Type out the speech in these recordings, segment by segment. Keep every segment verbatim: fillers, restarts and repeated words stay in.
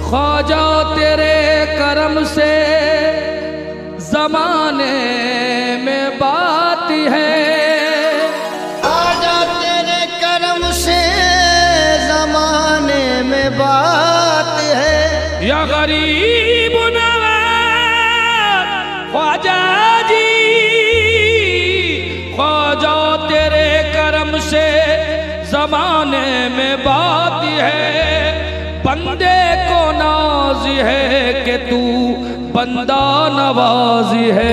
ख्वाजा तेरे करम से जमाने में बात है, ख्वाजा तेरे करम से जमाने में बात है। या गरीब नवाज ख्वाजा जी, ख्वाजा तेरे करम से जमाने में बात है। बंदे को नाज है कि तू बंदा नवाजी है।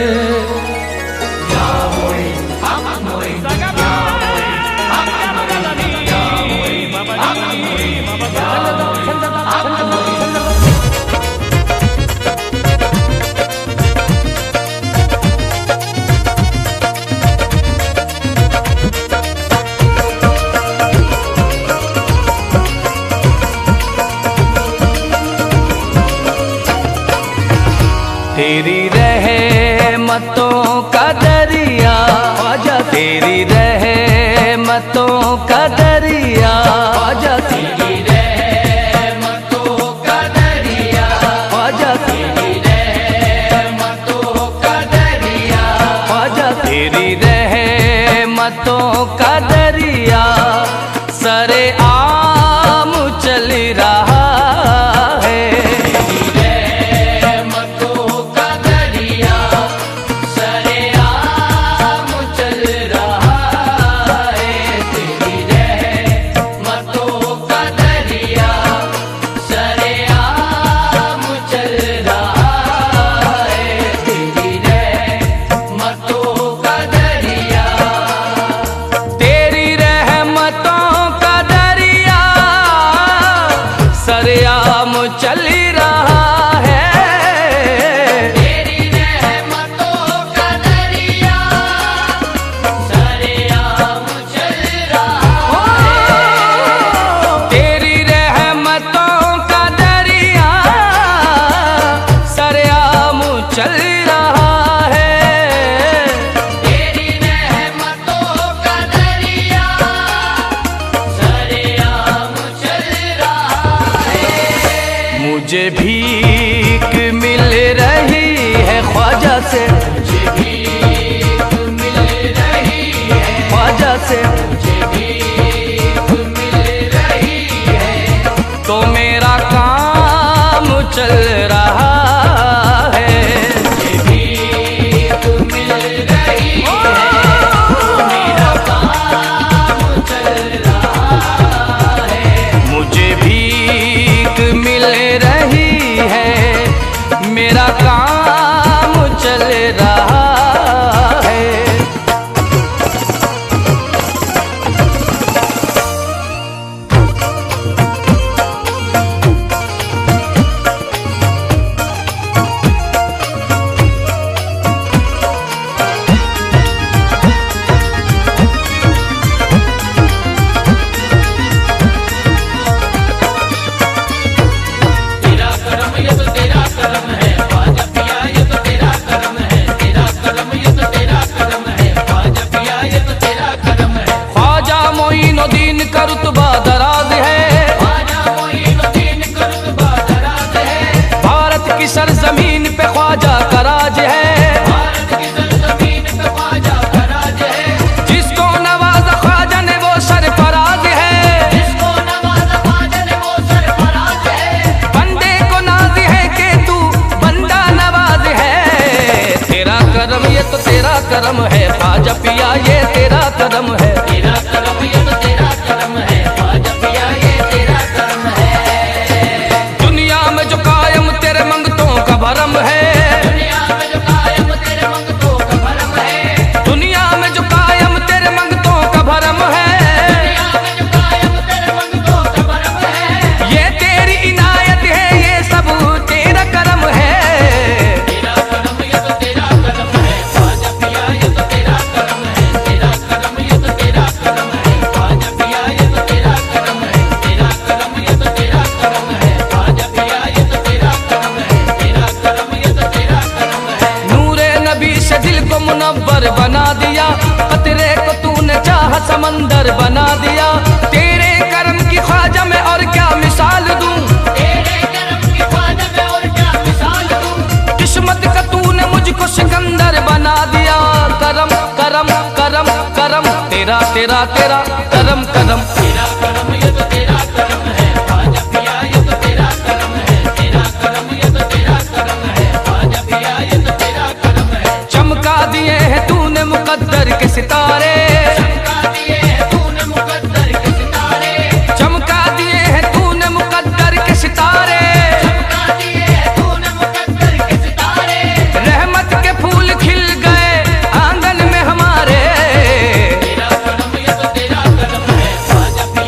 तेरी रहमतों का दरिया ख्वाजा, तेरी रहमतों का दरिया ख्वाजा, तेरी रहमतों का दरिया ख्वाजा, तेरी रहमतों का दरिया ख्वाजा, तेरी रहमतों का दरिया सरे आम चल रहा है। चल रहा है तेरी रहमतों का दरिया सरेआम चल रहा है। तेरी रहमतों का दरिया सरेआम चल रहा है। तेरी रहमतों का दरिया सरेआम चल रहा है। मुझे भीख मिल रही है ख्वाजा से, मुझे भीख मिल रही है ख्वाजा से, मुझे भीख मिल रही है। तो मेरा काम चल रहा है। मुझे भीख मिल रही है, तो मेरा काम चल रहा है। मुझे भीख मिल रही है, मेरा काम चल रहा है। मोइनुद्दीन का रुतबा दराज है, ख्वाजा मोइनुद्दीन का रुतबा दराज है। भारत की सरजमीन पे ख्वाजा का राज है, भारत की सरजमीन पे ख्वाजा का राज है। जिसको नवाजा ख्वाजा ने वो सरफराज है, जिसको नवाजा ख्वाजा ने वो सरफराज है। बंदे को नाज है कि तू बंदा नवाज है। तेरा करम ये तो तेरा करम है ख्वाजा पिया, ये तेरा करम है। तेरा करम ये तो तेरा करम है ख्वाजा पिया, ये तेरा करम है। दुनिया में जो कायम तेरे मंगतों का भरम है, दुनिया में जो कायम तेरे मंगतों का भरम है। दुनिया में जो कायम तेरे मंगतों का भरम है, दुनिया में जो कायम तेरे मंगतों का भरम है। ये तेरी इनायत है, ये सब तेरा करम है। तेरा करम ये तो तेरा करम है ख्वाजा पिया, ये तो तेरा करम है। तेरा करम ये तो तेरा करम है ख्वाजा पिया, ये तो तेरा करम है। तेरा करम ये तो तेरा करम है ख्वाजा पिया, ये तो तेरा करम है। तेरा करम ये तो तेरा करम है। नूरे नबी से दिल को मुनव्वर बना दिया, कतरे को तूने चाह समंदर बना दिया। तेरे करम की ख्वाजा में और क्या मिसाल दूं, तेरे करम तेरा तेरा तेरा करम करम तेरा करम ये तो तेरा करम है ख्वाजा पिया ये तो तेरा करम है तेरा करम ये तो तेरा करम है ख्वाजा पिया ये तो तेरा करम है। चमका दिए हैं तूने मुकद्दर के सितारे चमका दिए हैं तूने मुकद्दर के सितारे चमका दिए हैं तूने मुकद्दर के सितारे चमका दिए हैं तूने मुकद्दर के सितारे रहमत के फूल खिल गए आंगन में हमारे तेरा करम ये तो तेरा करम है ख्वाजा पिया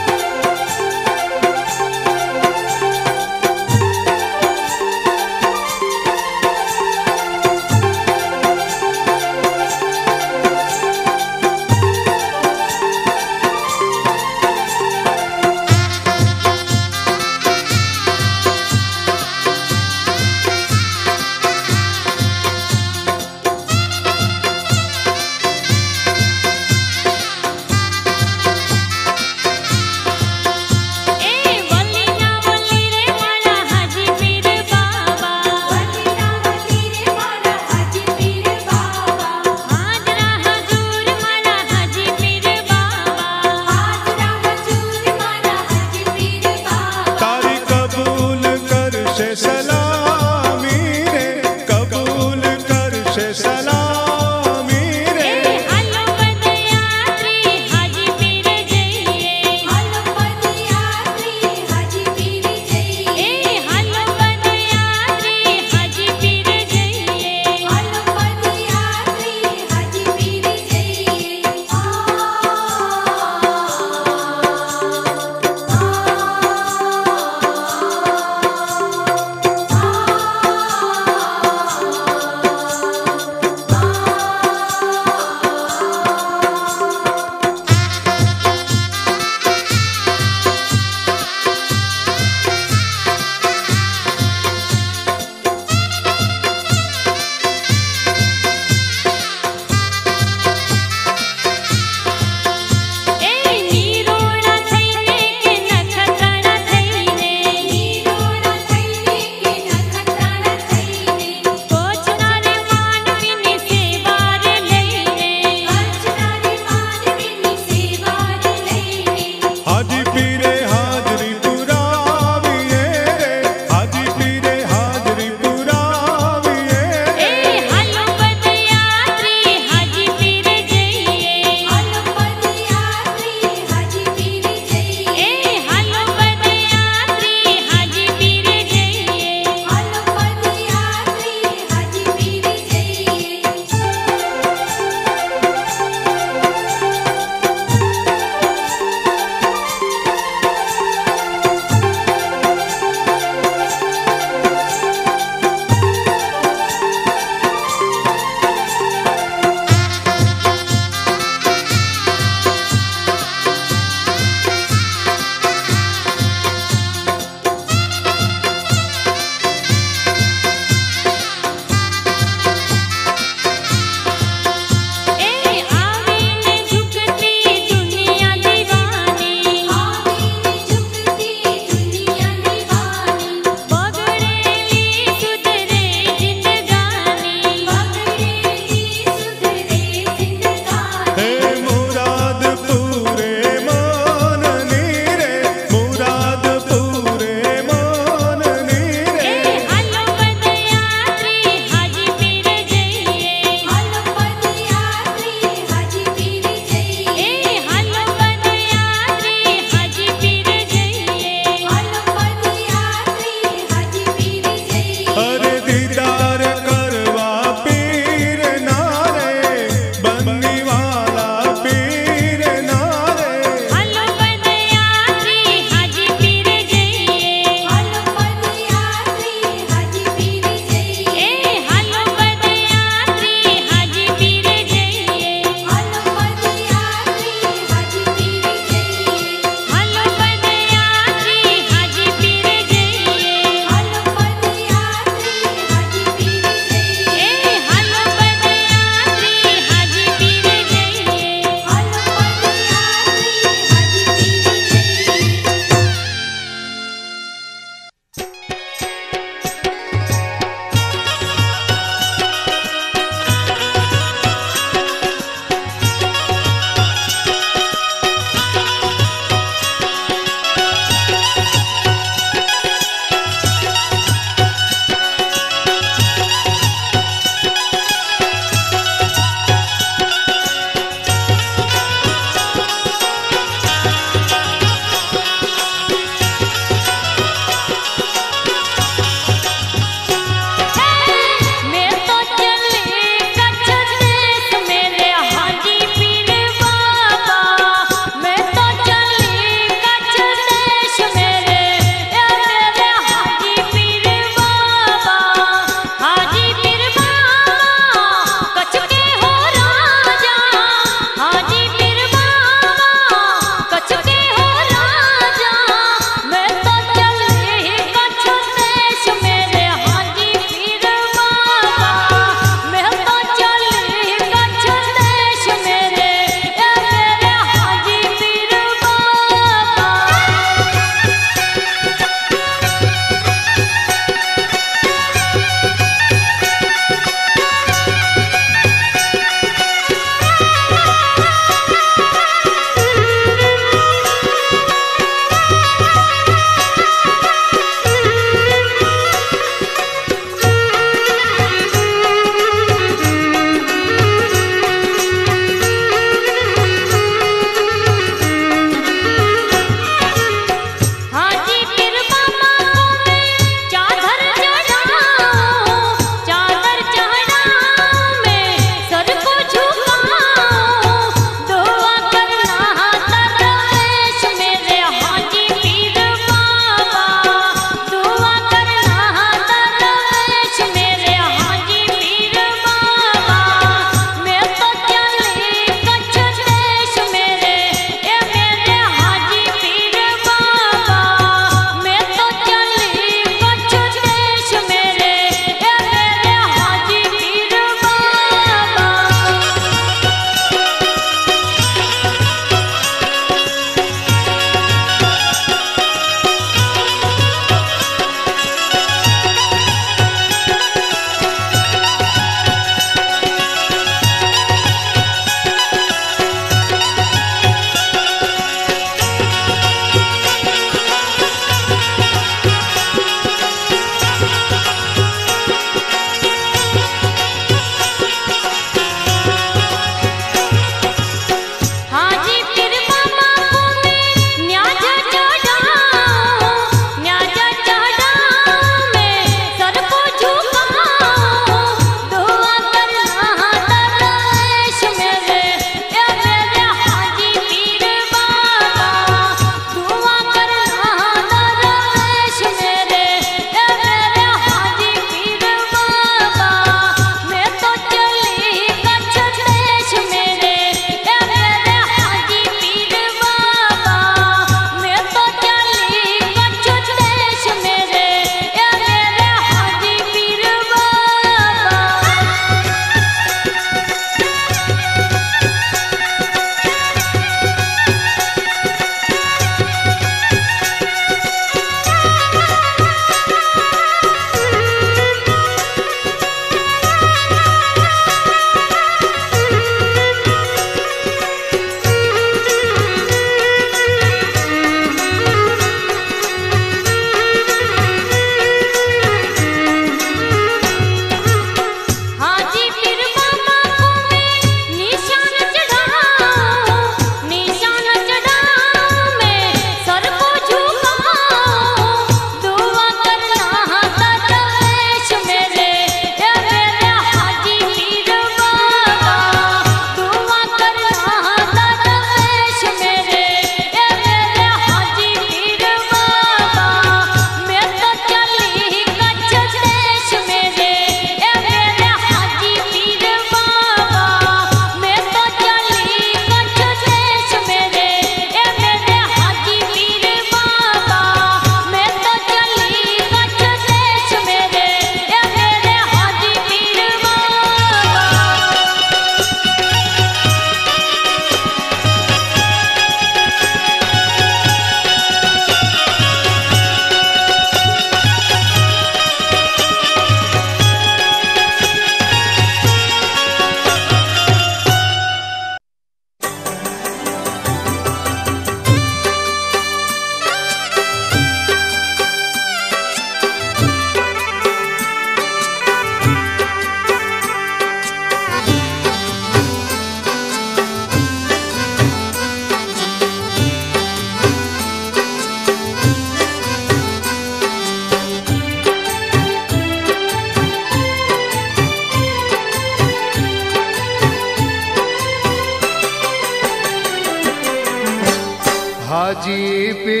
पे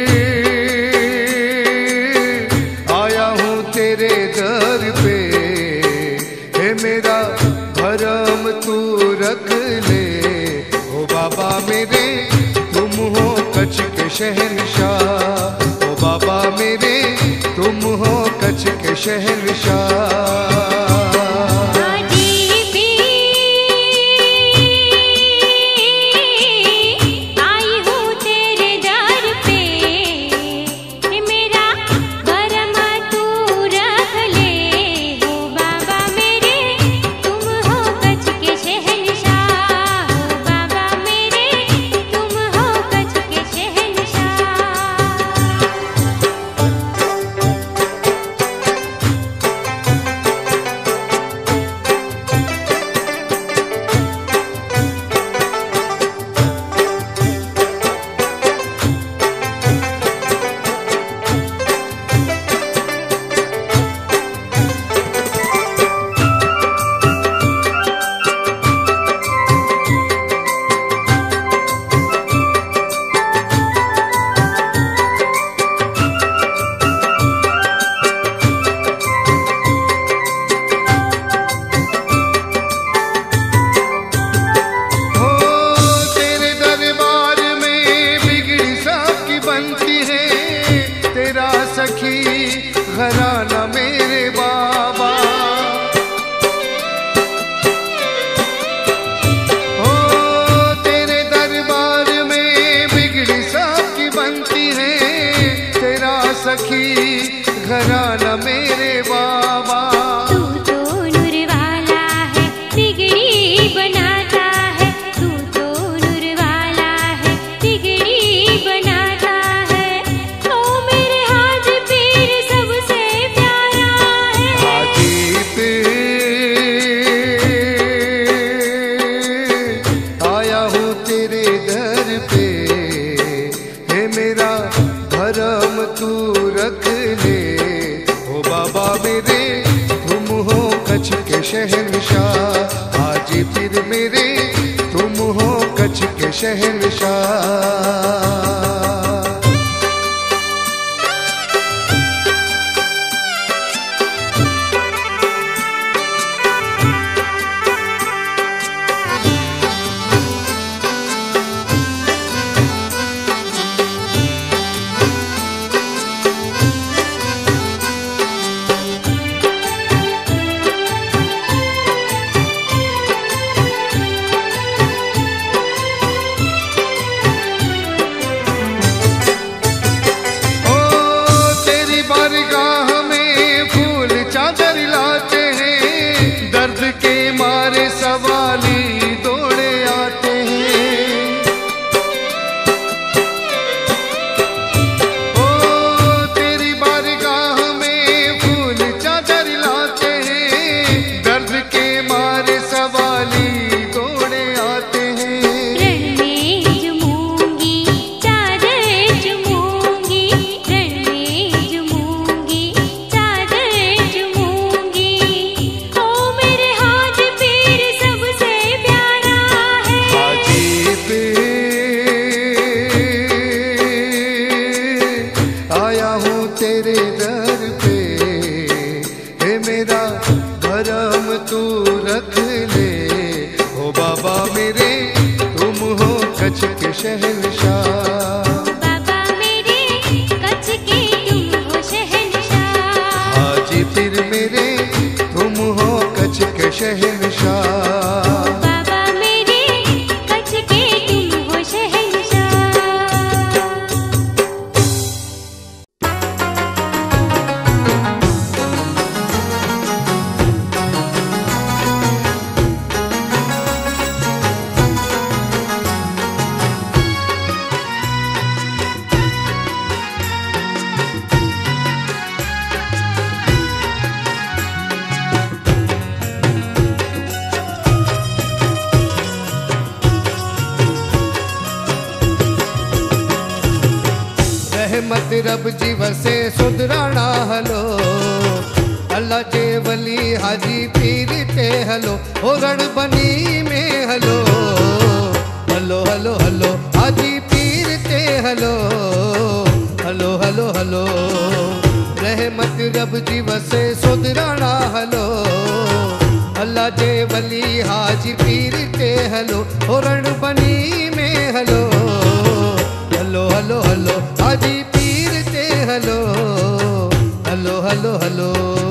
आया हूँ तेरे दर पे, हे मेरा भरम तू रख ले। ओ बाबा मेरे तुम हो कच्छ के शहंशाह, ओ बाबा मेरे तुम हो कच्छ के शहंशाह। घराना मेरे बाबा, हो तेरे दरबार में बिगड़ी सबकी बनती है, तेरा सखी घराना मेरे बाबा। तू तो नूर वाला है बिगड़ी बनाता है, तू तो नूर वाला है बिगड़ी बनाता है। ओ मेरे हाथ पीर सबसे प्यारा है, हाजी पे आया हूँ तेरे दर पे, हे मेरा भरम तू रख ले। ओ बाबा मेरे तुम हो कच्छ के शहंशाह, आज फिर मेरे तुम हो कच्छ के शहंशाह। सवाली दौड़े आते हैं, ओ तेरी बारगाह में फूल चादर लाते हैं, दर्द के मारे सवाली दौड़े आते हैं। रण में झूमूंगी चादर झूमूंगी, रण में झूमूंगी चादर झूमूंगी। ओ मेरे हाथ पीर सबसे प्यारा है, हाजी पे आया हूँ तेरे दर पे, हे मेरा भरम तू रख ले। ओ बाबा मेरे तुम हो कच्छ के शहंशाह, बाबा मेरे कच्छ के तुम हो शहंशाह। आज फिर मेरे तुम हो कच्छ के शहंशाह। बाबा मेरे कच्छ के तुम हो शहंशाह। रहमत रब जी वसे सुधराना हलो, अल्लाह जे वली हाजी पीर ते हलो, ओ रण बनी में हलो, हलो हलो हलो हाजी पीर ते हलो। हलो हलो हलो हलो रहमत रब जी वसे सुधराना हलो अल्लाह जे वली हाजी पीर ते हलो रण बनी में हलो हलो हलो हलो हाजी पीर ते हलो हलो हलो हलो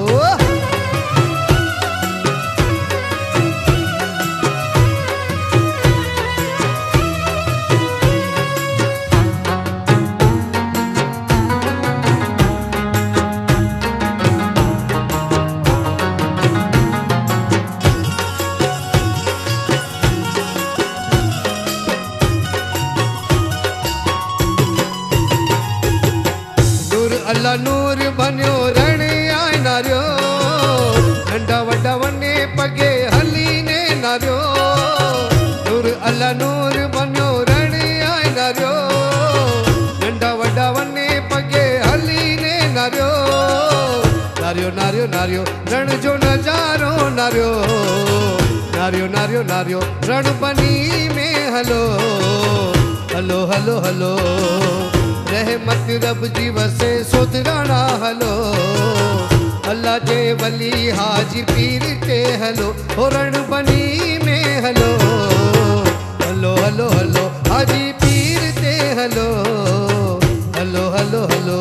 अल्लाह नूर बनियो रण आए नारियो नंढा वड्डा वने पगे हली ने नारियो नूर अल्लाह नूर बनियो रण आए नारियो नंढा वड्डा वने पगे हली ने नारियो नारियो नारियो नारियो रण जो नजारो नारियो नारियो नारियो नारियो रण बनी में हलो हलो हलो हलो रहमत रब जी वसे सुधराना हलो अल्लाह जे वली हाजी पीर ते हलो रण बनी में हलो हलो हलो हलो हाजी पीर ते हलो हलो हलो हलो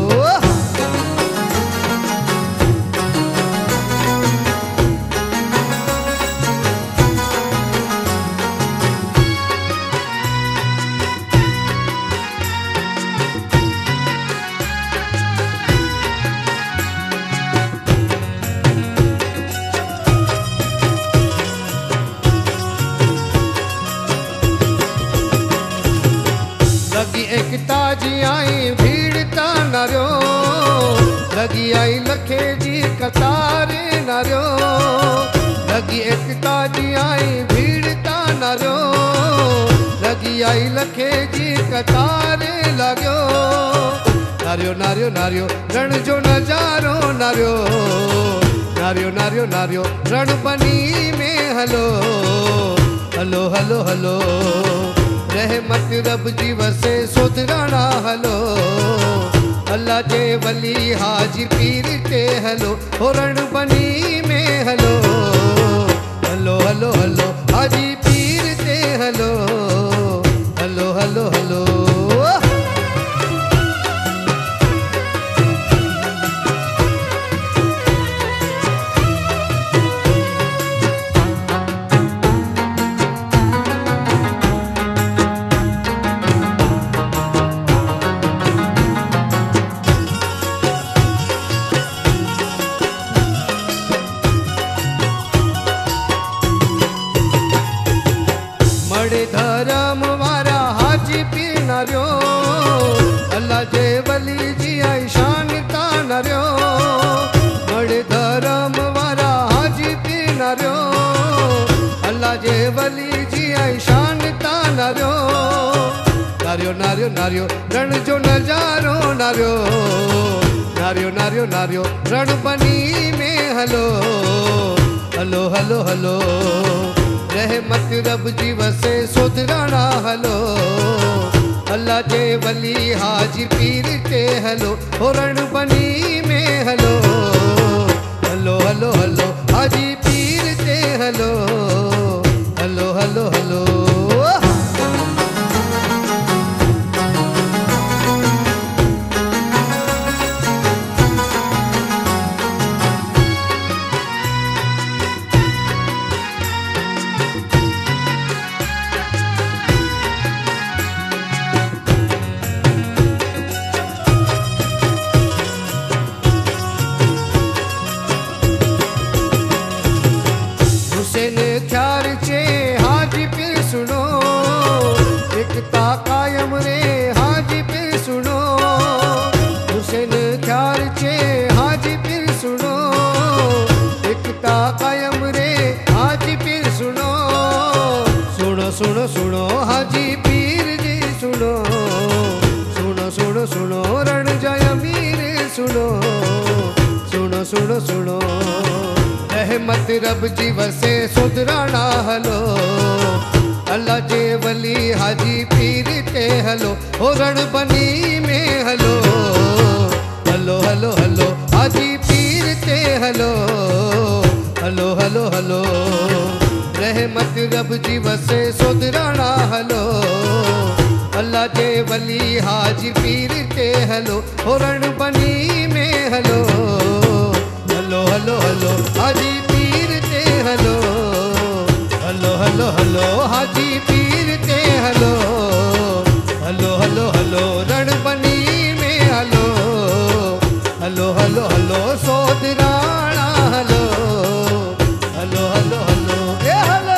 लगी एक ताजी आई भीड़ ता नारियो लगी आई लखे जी कतारे नारियो लगी एक ताजी आई भीड़ ता नारियो लगी आई लखे जी कतारे लाग्यो नारियो नारियो नारियो रण जो नजारो नारियो नारियो नारियो नारियो रण बनी में हलो हलो हलो हलो रहमत रब जी वसे सुधराना हलो अल्लाह जे वली हाजी पीर ते हलो रण बनी में हलो हलो हलो हलो हाजी पीर ते हलो हलो हलो हलो धर्म वारा हाजी पीर नारियो अल्लाह जे वली जी आई शान ता नारियो बड़े धर्म वारा हाजी पीर नारियो अल्लाह जे वली जी आई शान ता नारियो नारियो नारियो नारियो रण जो नजारो नारियो नारियो नारियो नारियो रण बनी में हलो हलो हलो हलो रहमत रब जी वसे सुधराना हलो अल्लाह जे वली हाजी पीर ते हलो रण बनी में हलो हलो हलो हलो हाजी पीर ते हलो हलो हलो हलो सुनो सुनो हाजी पीर जी सुनो सुनो सुनो सुनो रण जय मीर सुनो सुनो सुनो सुनो रहमत रब जी वसे सुधराना हलो अल्लाह जे वली हाजी पीर ते हलो हो रणबनी में हलो हलो हलो हलो हाजी पीर ते हलो हलो हलो हलो रहमत रब जी वसे सोदराणा हलो अल्लाह जे वली हाजी पीर ते हलो हो रणबनी में हलो हलो हलो हलो हाजी पीर ते हलो हलो हलो हलो हाजी पीर ते हलो हलो हलो हलो रणबनी में हलो हलो हलो हलो सोदराणा हलो हलो हलो हलो ए हलो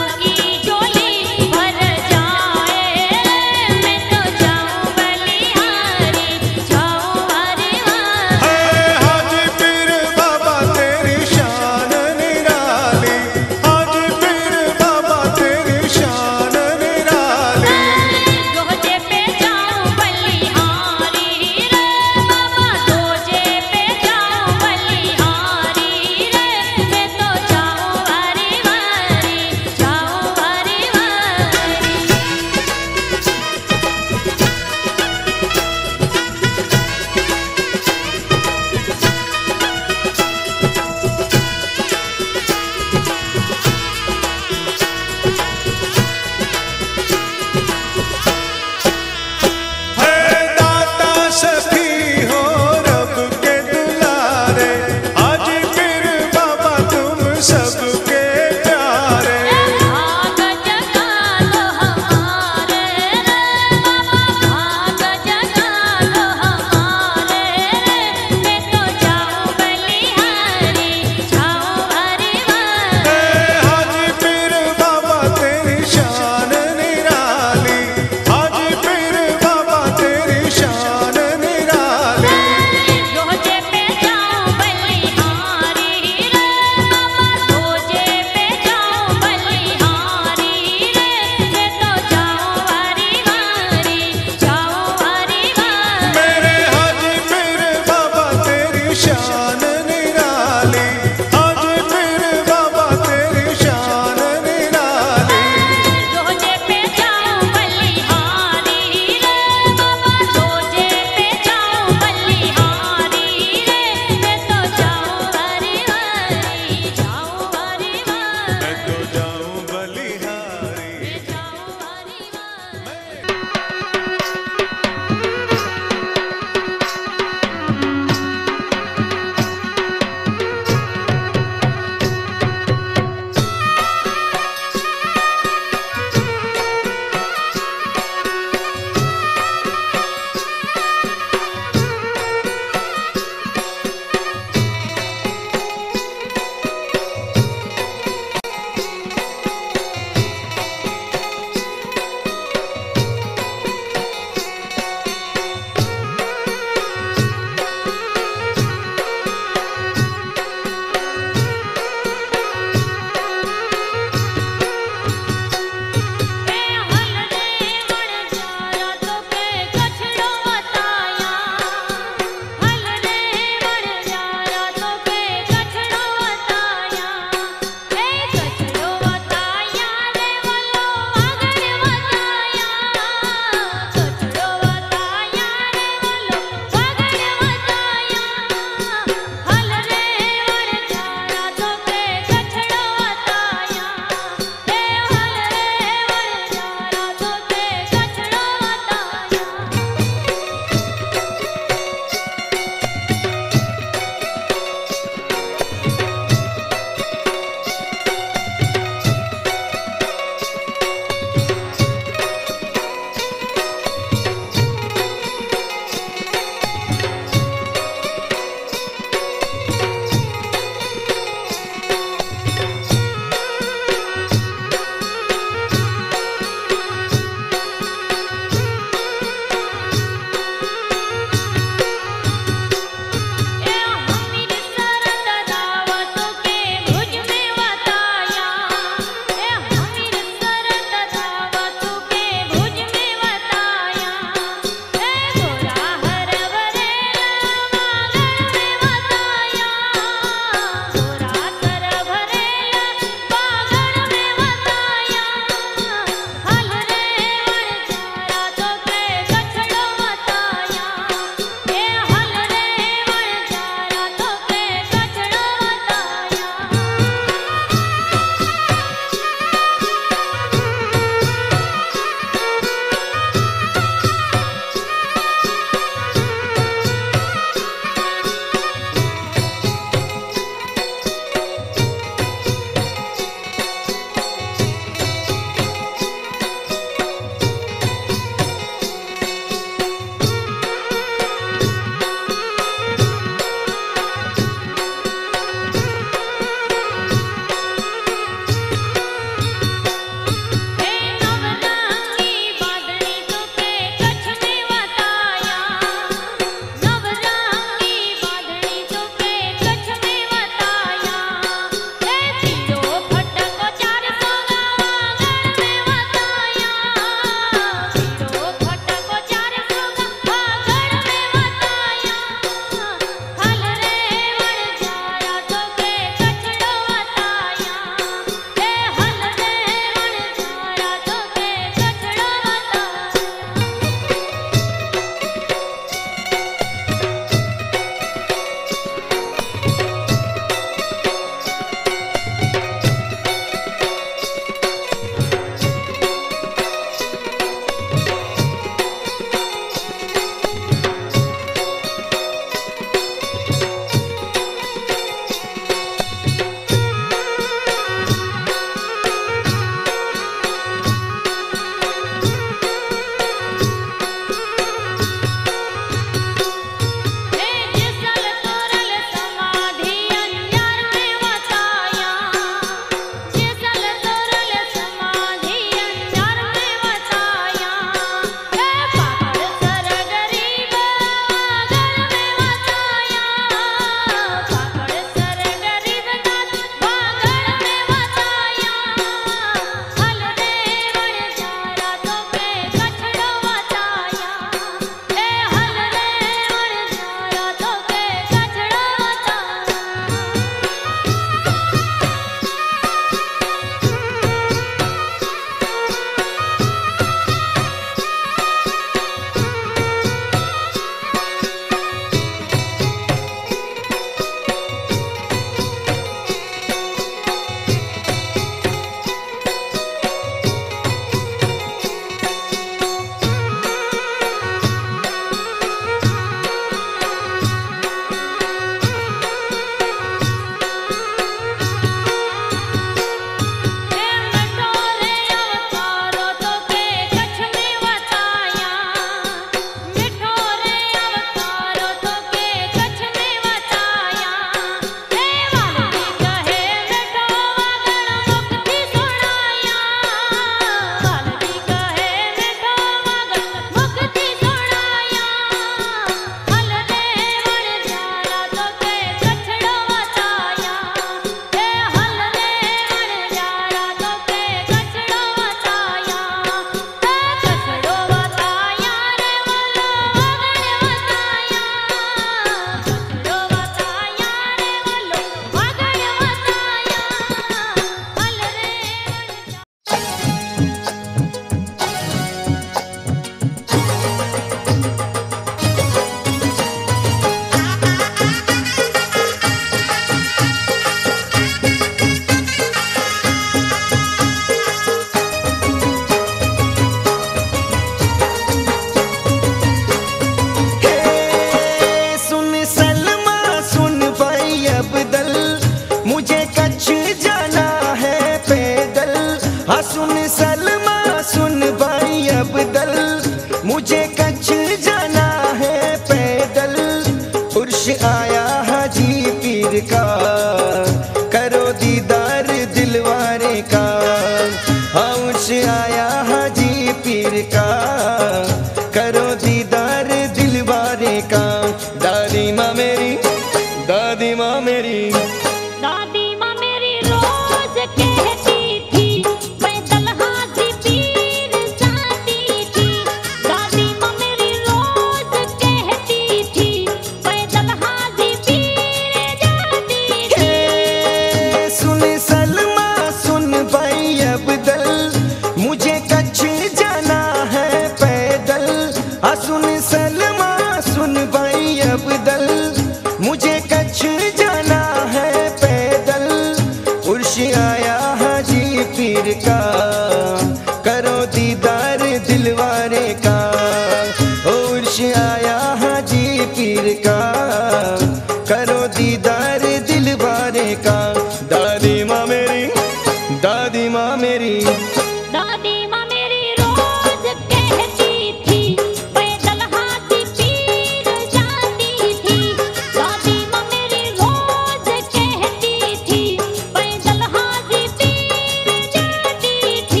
आया हाजी पीर का, करो दीदार दिलवारे का। उर्श आया हाजी पीर का, करो दीदार दिलवारे का। दादी माँ मेरी, दादी माँ मेरी, दादी माँ मेरी रोज कहती थी, पैदल हाजी पीर जाती थी। दादी माँ मेरी रोज कहती थी, पैदल हाजी पीर जाती थी। हे सुन सलमा सुन भाई अब्दल, मुझे कच्छ जाना है पैदल। आ सुन सलमा सुन भाई अब्दल, मुझे कच्छ जाना है पैदल। उर्श आया हाजी पीर का, करो दीदार दिलवारे का। उर्श आया हाजी पीर का, करो दीदार दिलवारे का। दादी माँ मेरी, दादी माँ मेरी, दादी माँ मेरी रोज कहती थी, पैदल हाजी पीर जाती थी। दादी माँ मेरी रोज कहती थी, पैदल हाजी पीर जाती थी।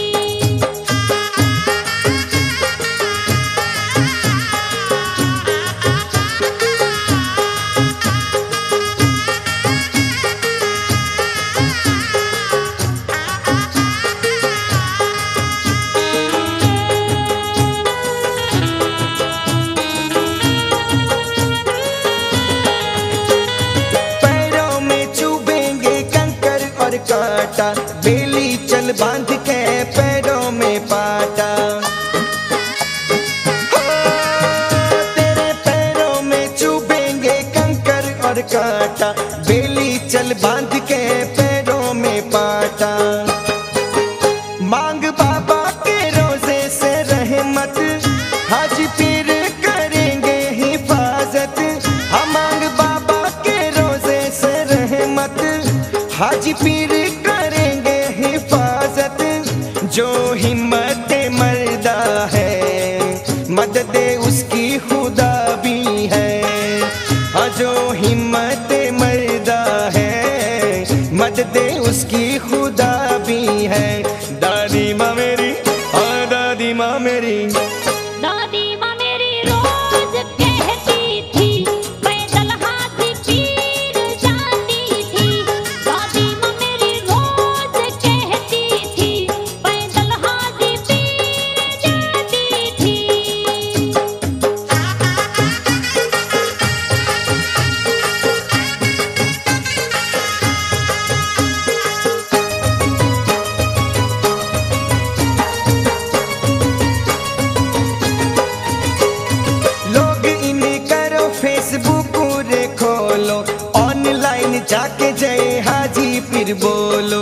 पैरों में चुभेंगे कंकर और कांटा, बेली चल बांध के पैरों में पाटा। हो, तेरे पैरों में चुभेंगे कंकर और कांटा, बेली चल बांध के पैरों में पाटा। मांग बाबा के रोजे से रहमत, हाजी पीर करेंगे हिफाजत। हम मांग बाबा के रोजे से रहमत, हाजी पीर करेंगे हिफाजत। जो हिम्मत मर्दा है, मदद उसकी खुदा भी है। हाँ, जो हिम्मत मर्दा है, मदद उसकी खुदा भी है। दादी माँ मेरी, हाँ दादी माँ मेरी, दादी माँ मेरी रोज कहती थी, पैदल हाजी पीर जाती थी। दादी माँ मेरी रोज कहती थी, पैदल हाजी पीर जाती थी। लोग इन करो फेसबुक रे खोलो, ऑनलाइन जाके जय हाजी पीर बोलो।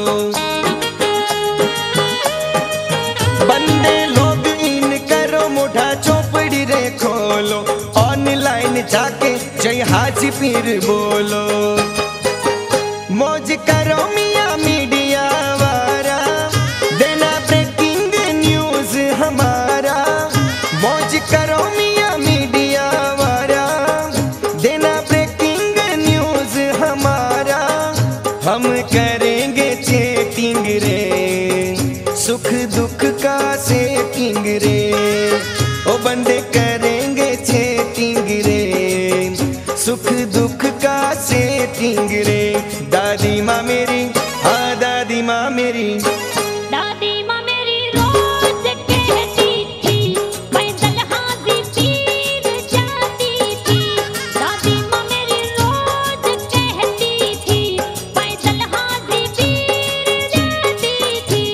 बंदे लोग इन करो मोढ़ा चौपड़ी रे खोलो, ऑनलाइन जाके जय हाजी पीर बोलो। मौज करो मियाँ मीडिया वारा, देना ब्रेकिंग न्यूज हमारा। मौज करो मियाँ मीडिया वारा, देना ब्रेकिंग न्यूज हमारा। हम करेंगे चेटिंग रे, सुख दुख का सेटिंग रे। ओ बंदे करेंगे चेटिंग रे, सुख दुख का सेटिंग रे। दादी माँ मेरी, हाँ दादी माँ मेरी, दादी माँ मेरी रोज कहती थी, पैदल हाजी पीर जाती थी। दादी माँ मेरी रोज कहती थी, पैदल हाजी पीर जाती थी।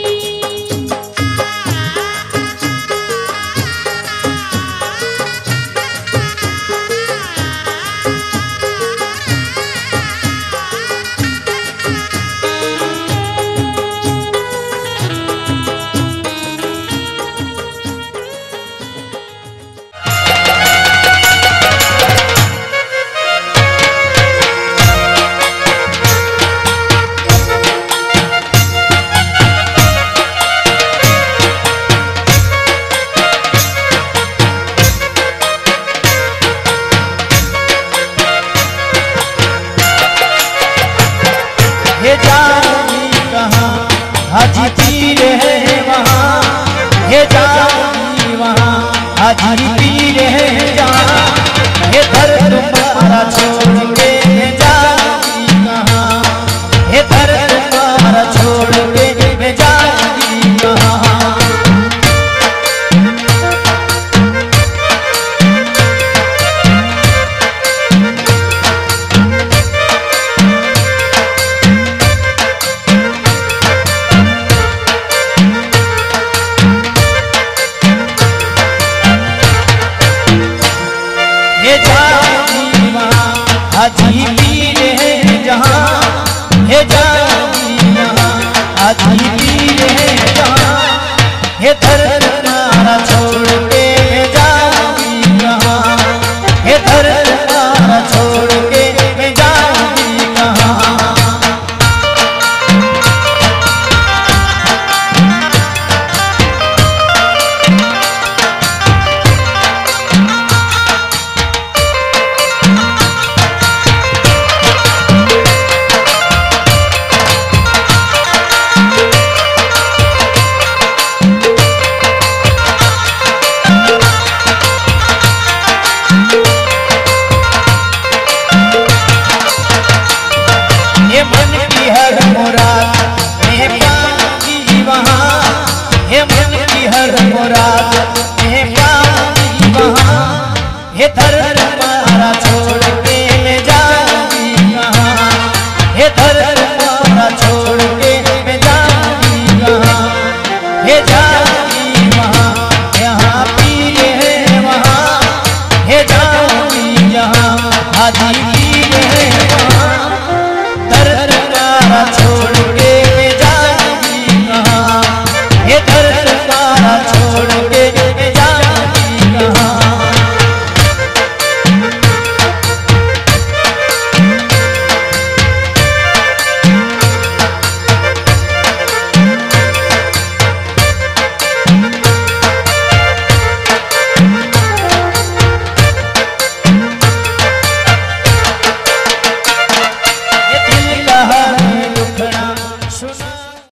हाजी पीर है वहाँ, हे जाऊंगी वहाँ, हाजी पीर है जहाँ, हे दर तुम्हारा छोड़ के मैं जाऊंगी कहाँ, हे दर तुम्हारा छोड़ के मैं जाऊंगी कहाँ। हाजी पीर है जहाँ, हे जाऊंगी यहाँ, हाजी पीर है जहाँ, हे दर तुम्हारा छोड़ के मैं जाऊंगी कहाँ, हे दर तुम्हारा छोड़ के मैं जाऊंगी कहाँ। हे दर तुम्हारा छोड़ के मैं जाऊंगी कहाँ, हे दर तुम्हारा छोड़ के मैं जाऊंगी कहाँ, हे जाऊंगी वहाँ, यहाँ पीर है वहाँ, हे जाऊंगी जहाँ, हाजी पीर है वहाँ, दर तुम्हारा छोड़ के मैं जाऊंगी कहाँ, हे दर तुम्हारा छोड़